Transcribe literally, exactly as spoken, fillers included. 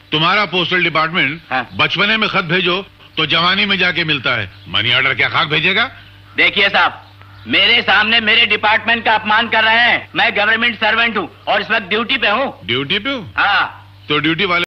तुम्हारा postal department हाँ। बचपने में खत भेजो तो जवानी में जाके मिलता है। मनी ऑर्डर क्या खाक भेजेगा? देखिए साहब, मेरे सामने मेरे डिपार्टमेंट का अपमान कर रहे हैं। मैं गवर्नमेंट सर्वेंट हूँ और इस वक्त ड्यूटी पे हूँ। ड्यूटी पे हो? हाँ। तो ड्यूटी वाले